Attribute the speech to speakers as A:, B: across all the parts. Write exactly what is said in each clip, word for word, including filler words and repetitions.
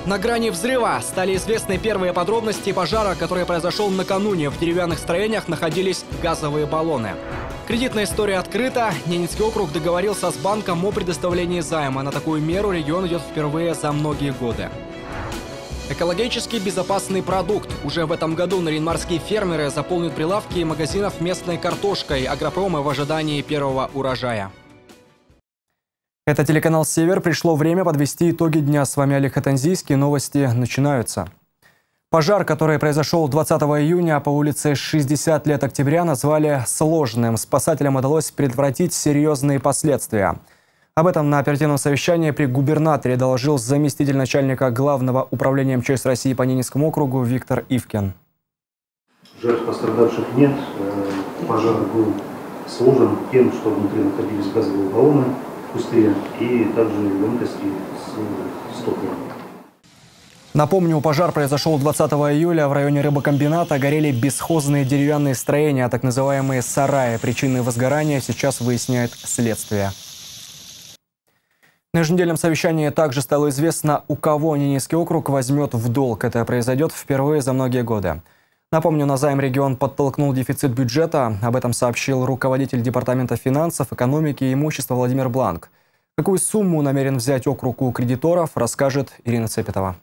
A: На грани взрыва стали известны первые подробности пожара, который произошел накануне. В деревянных строениях находились газовые баллоны. Кредитная история открыта. Ненецкий округ договорился с банком о предоставлении займа. На такую меру регион идет впервые за многие годы. Экологически безопасный продукт. Уже в этом году нарьян-марские фермеры заполнят прилавки магазинов местной картошкой. Агропромы в ожидании первого урожая. Это телеканал «Север». Пришло время подвести итоги дня. С вами Олег Хатанзийский. Новости начинаются. Пожар, который произошел двадцатого июня по улице шестьдесят лет октября, назвали сложным. Спасателям удалось предотвратить серьезные последствия. Об этом на оперативном совещании при губернаторе доложил заместитель начальника Главного управления МЧС России по Ненецкому округу Виктор Ивкин.
B: Жертв пострадавших нет. Пожар был сложен тем, что внутри находились газовые баллоны пустые и также емкости с топливом.
A: Напомню, пожар произошел двадцатого июля. В районе рыбокомбината горели бесхозные деревянные строения, так называемые сараи. Причины возгорания сейчас выясняет следствие. На еженедельном совещании также стало известно, у кого Ненецкий округ возьмет в долг. Это произойдет впервые за многие годы. Напомню, на займ регион подтолкнул дефицит бюджета. Об этом сообщил руководитель Департамента финансов, экономики и имущества Владимир Бланк. Какую сумму намерен взять округ у кредиторов, расскажет Ирина Цепетова.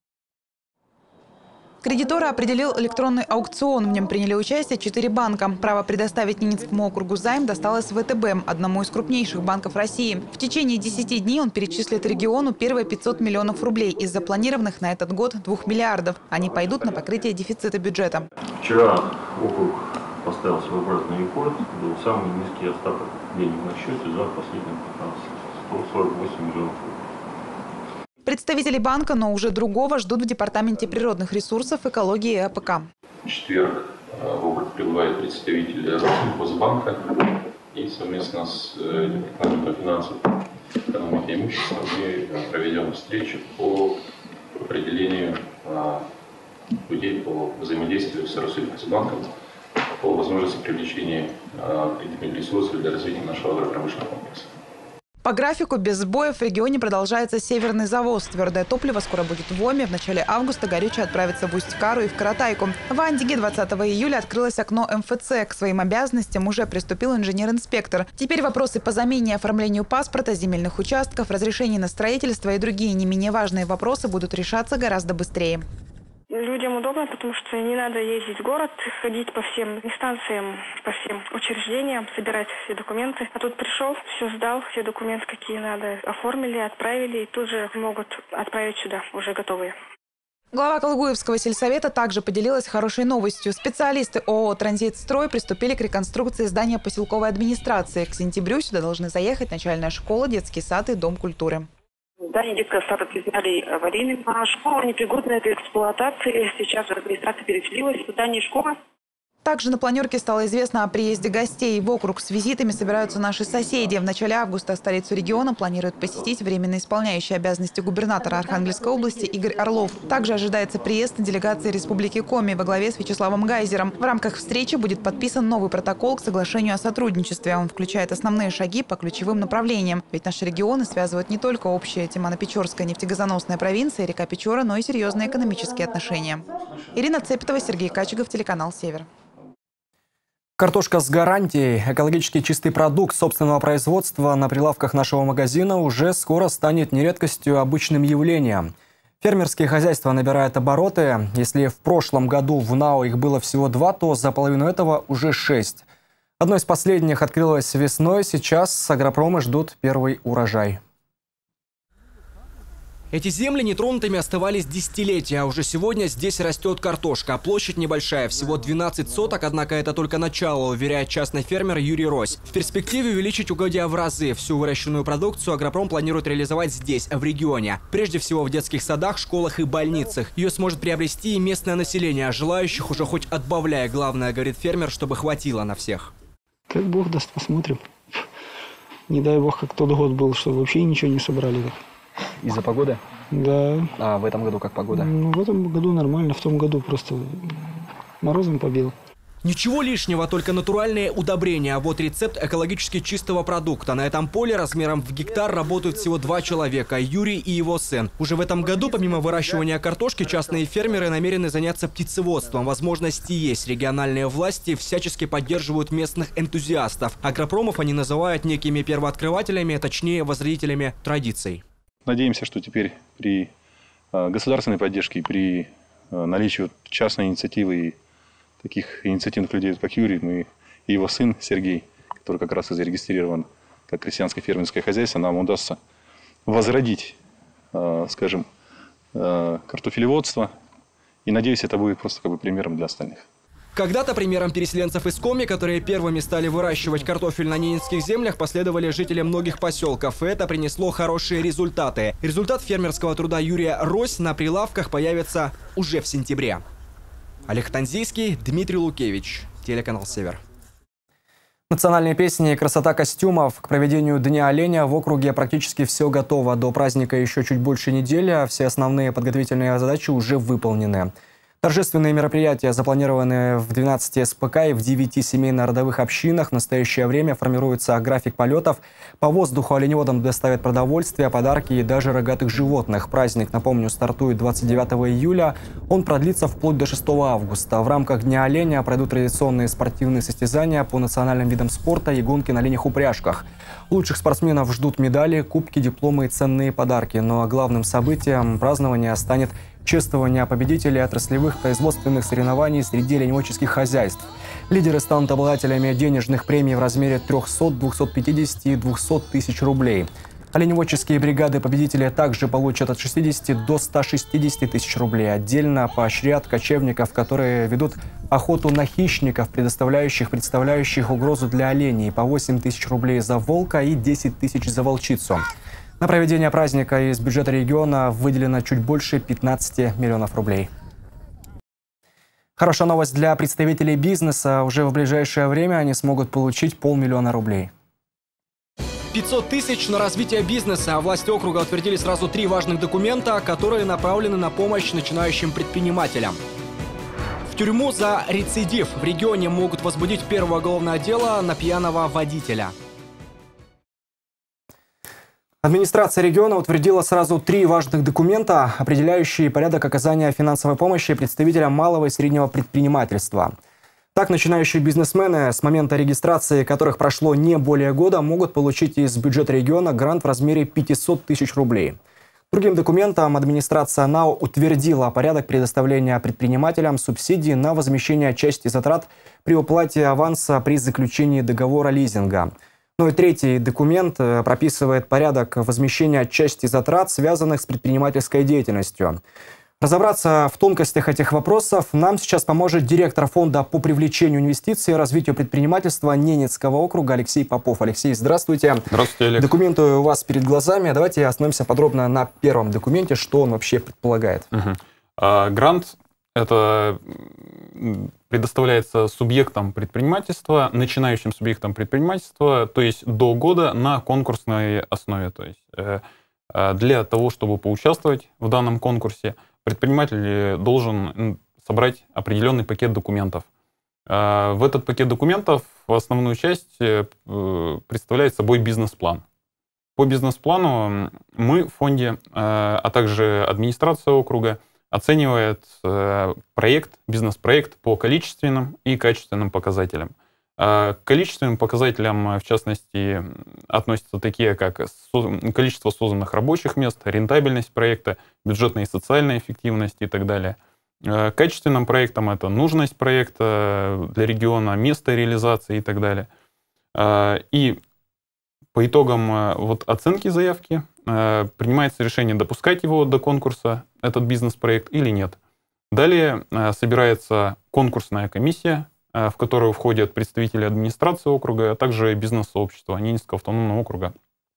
C: Кредитора определил электронный аукцион. В нем приняли участие четыре банка. Право предоставить Ненецкому округу займ досталось ВТБ, одному из крупнейших банков России. В течение десяти дней он перечислит региону первые пятьсот миллионов рублей из запланированных на этот год двух миллиардов. Они пойдут на покрытие дефицита бюджета.
D: Вчера округ поставил свой обратный рекорд. Был самый низкий остаток денег на счете за последние сто сорок восемь миллионов рублей.
C: Представители банка, но уже другого, ждут в Департаменте природных ресурсов, экологии и АПК.
D: В четверг в округ прибывает представитель Россельхозбанка и совместно с Департаментом финансов, экономики и имущества мы проведем встречу по определению путей по взаимодействию с Россельхозбанком по возможности привлечения кредитных ресурсов для развития нашего агропромышленного комплекса.
C: По графику без сбоев в регионе продолжается северный завоз. Твердое топливо скоро будет в Оме. В начале августа горючее отправится в Усть-Кару и в Каратайку. В Андиге двадцатого июля открылось окно эм эф цэ. К своим обязанностям уже приступил инженер-инспектор. Теперь вопросы по замене и оформлению паспорта, земельных участков, разрешений на строительство и другие не менее важные вопросы будут решаться гораздо быстрее.
E: Людям удобно, потому что не надо ездить в город, ходить по всем инстанциям, по всем учреждениям, собирать все документы. А тут пришел, все сдал, все документы, какие надо, оформили, отправили, и тут же могут отправить сюда, уже готовые.
C: Глава Калугуевского сельсовета также поделилась хорошей новостью. Специалисты ООО «Транзитстрой» приступили к реконструкции здания поселковой администрации. К сентябрю сюда должны заехать начальная школа, детский сад и дом культуры.
E: Здание детского сада признали аварийным. Школа непригодна к эксплуатации. Сейчас администрация переселилась в здание школы.
C: Также на планерке стало известно о приезде гостей. В округ с визитами собираются наши соседи. В начале августа столицу региона планирует посетить временно исполняющий обязанности губернатора Архангельской области Игорь Орлов. Также ожидается приезд делегации Республики Коми во главе с Вячеславом Гайзером. В рамках встречи будет подписан новый протокол к соглашению о сотрудничестве. Он включает основные шаги по ключевым направлениям. Ведь наши регионы связывают не только общая Тимано-Печорская нефтегазоносная провинция, река Печора, но и серьезные экономические отношения. Ирина Цепетова, Сергей Качегов, телеканал «Север».
A: Картошка с гарантией. Экологически чистый продукт собственного производства на прилавках нашего магазина уже скоро станет не редкостью, а обычным явлением. Фермерские хозяйства набирают обороты. Если в прошлом году в НАО их было всего два, то за половину этого уже шесть. Одно из последних открылось весной. Сейчас агропромы ждут первый урожай. Эти земли нетронутыми оставались десятилетия, а уже сегодня здесь растет картошка. Площадь небольшая, всего двенадцать соток, однако это только начало, уверяет частный фермер Юрий Рось. В перспективе увеличить угодья в разы. Всю выращенную продукцию агропром планирует реализовать здесь, в регионе. Прежде всего в детских садах, школах и больницах. Ее сможет приобрести и местное население, а желающих уже хоть отбавляя. Главное, говорит фермер, чтобы хватило на всех.
F: Как Бог даст, посмотрим. Не дай Бог, как тот год был, что вообще ничего не собрали.
A: Из-за погоды?
F: Да.
A: А в этом году как погода?
F: Ну, в этом году нормально, в том году просто морозом побил.
A: Ничего лишнего, только натуральные удобрения. Вот рецепт экологически чистого продукта. На этом поле размером в гектар работают всего два человека – Юрий и его сын. Уже в этом году, помимо выращивания картошки, частные фермеры намерены заняться птицеводством. Возможности есть. Региональные власти всячески поддерживают местных энтузиастов. Агропромов они называют некими первооткрывателями, точнее, возродителями традиций.
G: Надеемся, что теперь при государственной поддержке, при наличии частной инициативы и таких инициативных людей, как Юрий, мы и его сын Сергей, который как раз и зарегистрирован как крестьянское фермерское хозяйство, нам удастся возродить, скажем, картофелеводство. И надеюсь, это будет просто как бы примером для остальных.
A: Когда-то примером переселенцев из Коми, которые первыми стали выращивать картофель на ненецких землях, последовали жители многих поселков. И это принесло хорошие результаты. Результат фермерского труда Юрия Рось на прилавках появится уже в сентябре. Олег Танзийский, Дмитрий Лукевич, телеканал «Север». Национальные песни и красота костюмов. К проведению Дня оленя в округе практически все готово. До праздника еще чуть больше недели. Все основные подготовительные задачи уже выполнены. Торжественные мероприятия запланированы в двенадцати эс пэ ка и в девяти семейно-родовых общинах. В настоящее время формируется график полетов. По воздуху оленеводам доставят продовольствие, подарки и даже рогатых животных. Праздник, напомню, стартует двадцать девятого июля. Он продлится вплоть до шестого августа. В рамках Дня оленя пройдут традиционные спортивные состязания по национальным видам спорта и гонки на оленях-упряжках. Лучших спортсменов ждут медали, кубки, дипломы и ценные подарки. Но главным событием празднования станет чествование победителей отраслевых производственных соревнований среди оленеводческих хозяйств. Лидеры станут обладателями денежных премий в размере трёхсот, двухсот пятидесяти и двухсот тысяч рублей. Оленеводческие бригады победителей также получат от шестидесяти до ста шестидесяти тысяч рублей. Отдельно поощрят кочевников, которые ведут охоту на хищников, предоставляющих, представляющих угрозу для оленей, по восемь тысяч рублей за волка и десять тысяч за волчицу. На проведение праздника из бюджета региона выделено чуть больше пятнадцати миллионов рублей. Хорошая новость для представителей бизнеса. Уже в ближайшее время они смогут получить полмиллиона рублей. пятьсот тысяч на развитие бизнеса. Власти округа утвердили сразу три важных документа, которые направлены на помощь начинающим предпринимателям. В тюрьму за рецидив в регионе могут возбудить первое уголовное дело на пьяного водителя. Администрация региона утвердила сразу три важных документа, определяющие порядок оказания финансовой помощи представителям малого и среднего предпринимательства. Так, начинающие бизнесмены, с момента регистрации которых прошло не более года, могут получить из бюджета региона грант в размере пятисот тысяч рублей. Другим документом администрация НАО утвердила порядок предоставления предпринимателям субсидий на возмещение части затрат при уплате аванса при заключении договора лизинга. Ну и третий документ прописывает порядок возмещения части затрат, связанных с предпринимательской деятельностью. Разобраться в тонкостях этих вопросов нам сейчас поможет директор фонда по привлечению инвестиций и развитию предпринимательства Ненецкого округа Алексей Попов. Алексей, здравствуйте.
H: Здравствуйте, Олег.
A: Документы у вас перед глазами. Давайте остановимся подробно на первом документе, что он вообще предполагает.
H: Угу. А, грант – это предоставляется субъектам предпринимательства, начинающим субъектам предпринимательства, то есть до года на конкурсной основе. То есть э, для того, чтобы поучаствовать в данном конкурсе, предприниматель должен собрать определенный пакет документов. Э, в этот пакет документов основную часть э, представляет собой бизнес-план. По бизнес-плану мы в фонде, э, а также администрация округа оценивает э, проект, бизнес-проект по количественным и качественным показателям. Э, к количественным показателям, в частности, относятся такие, как со- количество созданных рабочих мест, рентабельность проекта, бюджетная и социальная эффективность и так далее. Э, к качественным проектам это нужность проекта для региона, место реализации и так далее. Э, и по итогам э, вот, оценки заявки э, принимается решение, допускать его до конкурса, этот бизнес-проект, или нет. Далее э, собирается конкурсная комиссия, э, в которую входят представители администрации округа, а также бизнес-сообщества Ненецкого автономного округа.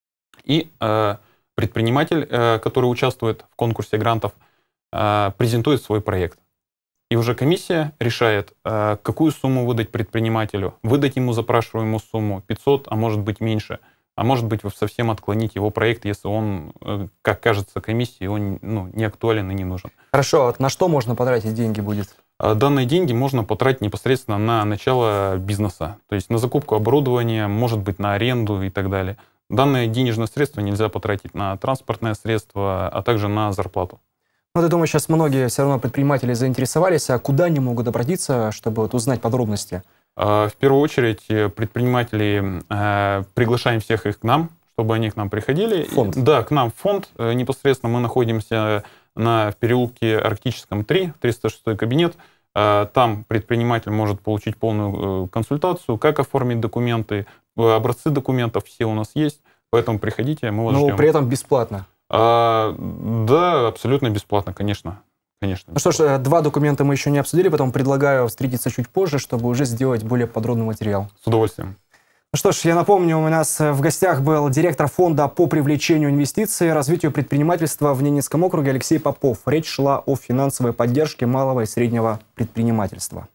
H: И э, предприниматель, э, который участвует в конкурсе грантов, э, презентует свой проект. И уже комиссия решает, э, какую сумму выдать предпринимателю. Выдать ему запрашиваемую сумму пятьсот, а может быть меньше. А может быть, совсем отклонить его проект, если он, как кажется комиссии, он ну, не актуален и не нужен.
A: Хорошо, а на что можно потратить деньги будет?
H: данные деньги можно потратить непосредственно на начало бизнеса, то есть на закупку оборудования, может быть, на аренду и так далее. Данные денежные средства нельзя потратить на транспортное средство, а также на зарплату.
I: Ну, я думаю, сейчас многие все равно предприниматели заинтересовались, а куда они могут обратиться, чтобы вот узнать подробности?
H: В первую очередь предприниматели, приглашаем всех их к нам, чтобы они к нам приходили.
I: Фонд?
H: Да, к нам в фонд. Непосредственно мы находимся на переулке Арктическом три, триста шестой кабинет. Там предприниматель может получить полную консультацию, как оформить документы, образцы документов все у нас есть, поэтому приходите, мы вас ждем.
I: Но при этом бесплатно?
H: А, да, абсолютно бесплатно, конечно. Конечно.
I: Ну что ж, два документа мы еще не обсудили, потом предлагаю встретиться чуть позже, чтобы уже сделать более подробный материал.
H: С удовольствием.
I: Ну что ж, я напомню, у нас в гостях был директор фонда по привлечению инвестиций и развитию предпринимательства в Ненецком округе Алексей Попов. Речь шла о финансовой поддержке малого и среднего предпринимательства.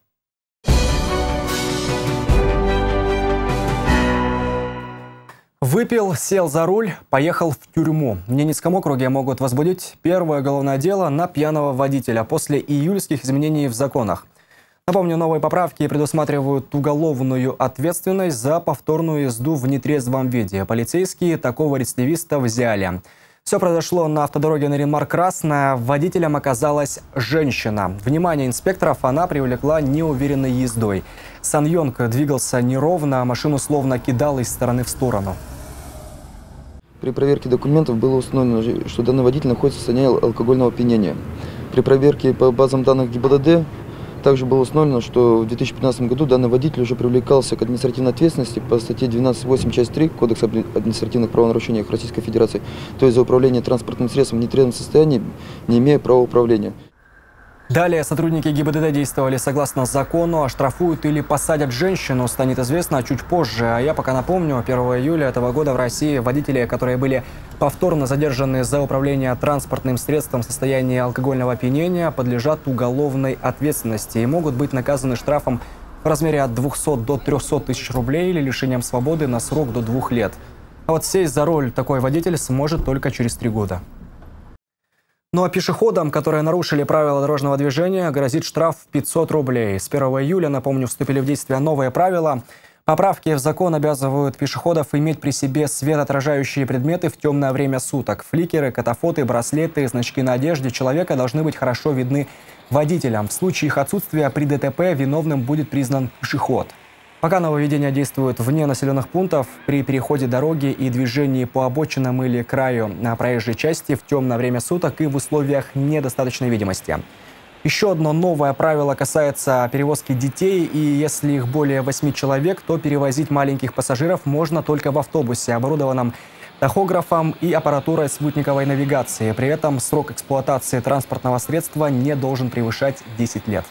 I: Выпил, сел за руль, поехал в тюрьму. В Ненецком округе могут возбудить первое уголовное дело на пьяного водителя после июльских изменений в законах. Напомню, новые поправки предусматривают уголовную ответственность за повторную езду в нетрезвом виде. Полицейские такого рецидивиста взяли. Все произошло на автодороге Наринмар-Красная. Водителем оказалась женщина. Внимание инспекторов она привлекла неуверенной ездой. Сан-Йонг двигался неровно, а машину словно кидал из стороны в сторону.
J: При проверке документов было установлено, что данный водитель находится в состоянии алкогольного опьянения. При проверке по базам данных ГИБДД также было установлено, что в две тысячи пятнадцатом году данный водитель уже привлекался к административной ответственности по статье двенадцать восемь часть три Кодекса об административных правонарушениях Российской Федерации, то есть за управление транспортным средством в нетрезвом состоянии, не имея права управления.
I: Далее сотрудники ГИБДД действовали согласно закону, оштрафуют или посадят женщину, станет известно чуть позже. А я пока напомню, первого июля этого года в России водители, которые были повторно задержаны за управление транспортным средством в состоянии алкогольного опьянения, подлежат уголовной ответственности и могут быть наказаны штрафом в размере от двухсот до трёхсот тысяч рублей или лишением свободы на срок до двух лет. А вот сесть за руль такой водитель сможет только через три года. Ну а пешеходам, которые нарушили правила дорожного движения, грозит штраф в пятьсот рублей. С первого июля, напомню, вступили в действие новые правила. Поправки в закон обязывают пешеходов иметь при себе светоотражающие предметы в темное время суток. Фликеры, катафоты, браслеты, значки на одежде человека должны быть хорошо видны водителям. В случае их отсутствия при ДТП виновным будет признан пешеход. Пока нововведения действуют вне населенных пунктов, при переходе дороги и движении по обочинам или краю на проезжей части в темное время суток и в условиях недостаточной видимости. Еще одно новое правило касается перевозки детей, и если их более восьми человек, то перевозить маленьких пассажиров можно только в автобусе, оборудованном тахографом и аппаратурой спутниковой навигации. При этом срок эксплуатации транспортного средства не должен превышать десять лет.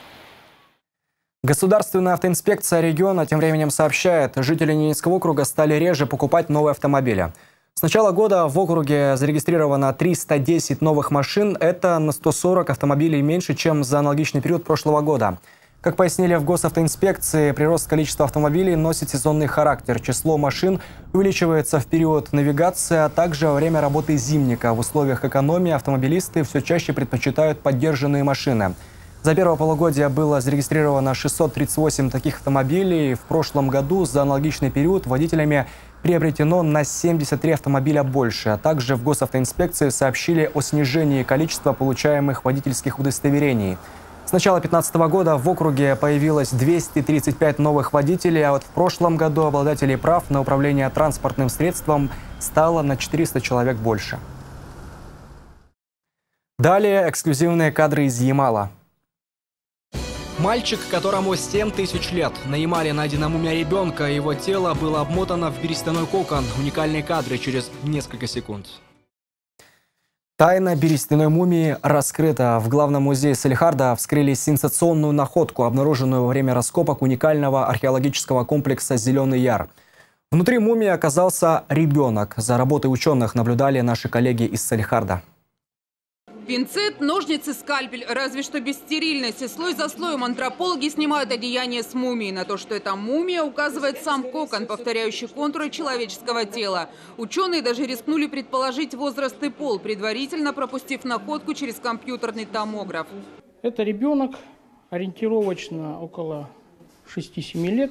I: Государственная автоинспекция региона тем временем сообщает, жители Ненецкого округа стали реже покупать новые автомобили. С начала года в округе зарегистрировано триста десять новых машин. Это на сто сорок автомобилей меньше, чем за аналогичный период прошлого года. Как пояснили в госавтоинспекции, прирост количества автомобилей носит сезонный характер. Число машин увеличивается в период навигации, а также во время работы зимника. В условиях экономии автомобилисты все чаще предпочитают поддержанные машины. За первое полугодие было зарегистрировано шестьсот тридцать восемь таких автомобилей. В прошлом году за аналогичный период водителями приобретено на семьдесят три автомобиля больше. А также в госавтоинспекции сообщили о снижении количества получаемых водительских удостоверений. С начала две тысячи пятнадцатого года в округе появилось двести тридцать пять новых водителей, а вот в прошлом году обладателей прав на управление транспортным средством стало на четыреста человек больше. Далее эксклюзивные кадры из Ямала.
A: Мальчик, которому семь тысяч лет. На Ямале найдена мумия ребенка, его тело было обмотано в берестяной кокон. Уникальные кадры через несколько секунд.
I: Тайна берестяной мумии раскрыта. В главном музее Салехарда вскрыли сенсационную находку, обнаруженную во время раскопок уникального археологического комплекса «Зеленый Яр». Внутри мумии оказался ребенок. За работой ученых наблюдали наши коллеги из Салехарда.
K: Пинцет, ножницы, скальпель, разве что без стерильности. Слой за слоем антропологи снимают одеяние с мумии. На то, что это мумия, указывает сам кокон, повторяющий контуры человеческого тела. Ученые даже рискнули предположить возраст и пол, предварительно пропустив находку через компьютерный томограф.
L: Это ребенок ориентировочно около шести-семи лет.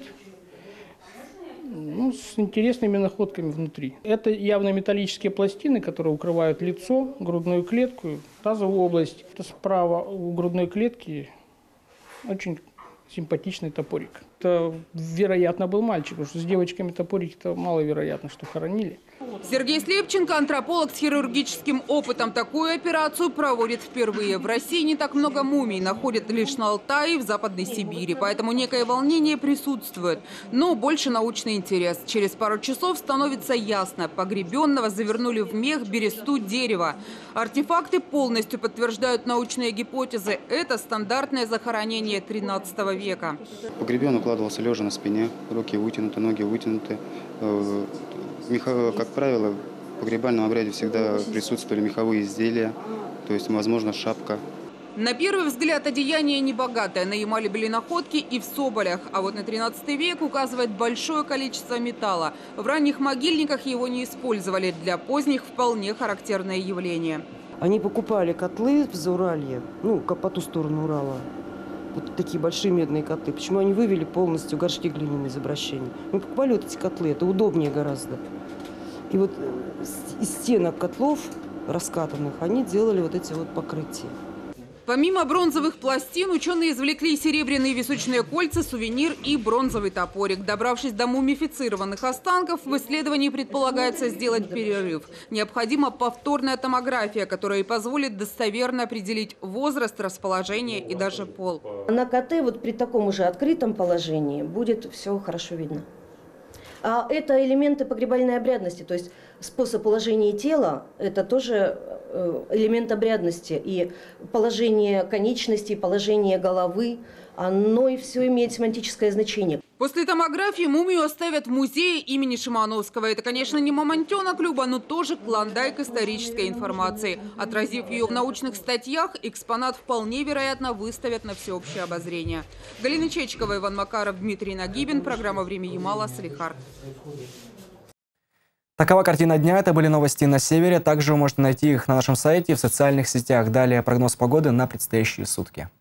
L: Ну, с интересными находками внутри. Это явно металлические пластины, которые укрывают лицо, грудную клетку, тазовую область. Это справа у грудной клетки очень симпатичный топорик. Это, вероятно, был мальчик, потому что с девочками топорики-то маловероятно, что хоронили.
K: Сергей Слепченко, антрополог с хирургическим опытом, такую операцию проводит впервые. В России не так много мумий, находят лишь на Алтае и в Западной Сибири, поэтому некое волнение присутствует. Но больше научный интерес. Через пару часов становится ясно. Погребенного завернули в мех, бересту, дерево. Артефакты полностью подтверждают научные гипотезы. Это стандартное захоронение тринадцатого века.
M: Погребенный укладывался лежа на спине, руки вытянуты, ноги вытянуты. Как правило, в погребальном обряде всегда присутствовали меховые изделия, то есть, возможно, шапка.
K: На первый взгляд одеяние небогатое. На Ямале были находки и в Соболях. А вот на тринадцатый век указывает большое количество металла. В ранних могильниках его не использовали. Для поздних вполне характерное явление.
N: Они покупали котлы в Зауралье, ну, по ту сторону Урала. Вот такие большие медные котлы. Почему они вывели полностью горшки глиняные из обращения? Мы покупали вот эти котлы, это удобнее гораздо. И вот из стенок котлов раскатанных они делали вот эти вот покрытия.
K: Помимо бронзовых пластин, ученые извлекли серебряные височные кольца, сувенир и бронзовый топорик. Добравшись до мумифицированных останков, в исследовании предполагается сделать перерыв. Необходима повторная томография, которая и позволит достоверно определить возраст, расположение и даже пол.
O: На ка тэ вот при таком уже открытом положении будет все хорошо видно. А это элементы погребальной обрядности, то есть способ положения тела – это тоже элемент обрядности. И положение конечностей, положение головы, оно и все имеет семантическое значение.
K: После томографии мумию оставят в музее имени Шимановского. Это, конечно, не мамонтенок Люба, но тоже клондайк исторической информации. Отразив ее в научных статьях, экспонат вполне вероятно выставят на всеобщее обозрение. Галина Чечкова, Иван Макаров, Дмитрий Нагибин. Программа «Время Ямала», Салихард.
I: Такова картина дня. Это были новости на севере. Также вы можете найти их на нашем сайте и в социальных сетях. Далее прогноз погоды на предстоящие сутки.